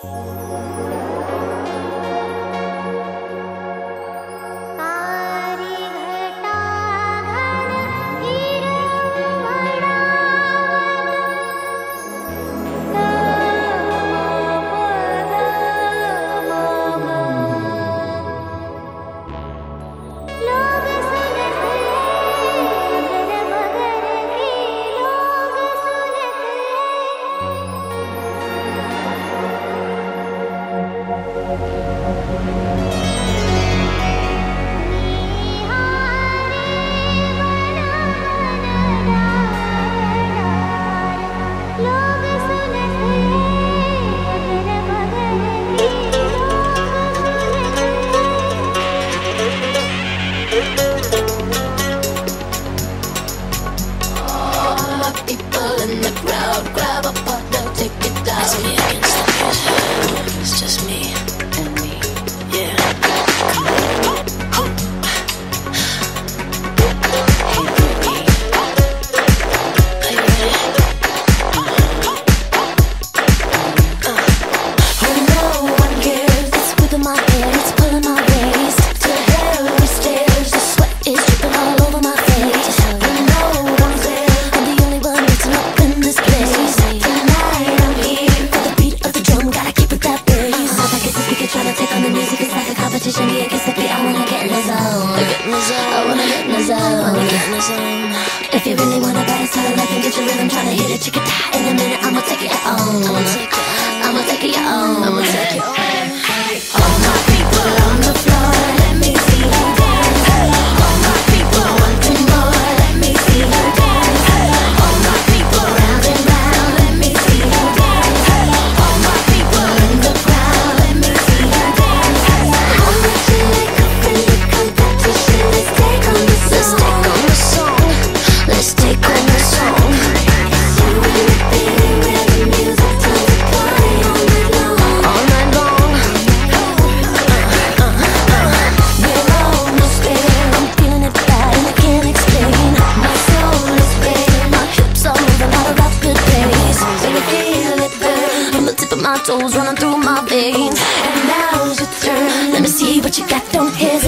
If you really wanna bad style life and get your rhythm, tryna hit it, chicken die. In a minute, I'ma take it on. I'ma take it on. I'ma take it on. All my people on the floor, let me see you dance. All my people want to more, let me see you dance. All my people round and round, let me see you dance. All my people in the crowd, let me see you dance. How much you like a friendly competition? Let's take on the song. Let's take on the song. It's you and the baby where the music turns to party all night long. All night long. We're almost there. I'm feeling it bad and I can't explain. My soul is red, my hips are moving out of that good pace. When I feel it burn from the tip of my toes running through my veins. And now's your turn. Let me see what you got. Don't hesitate.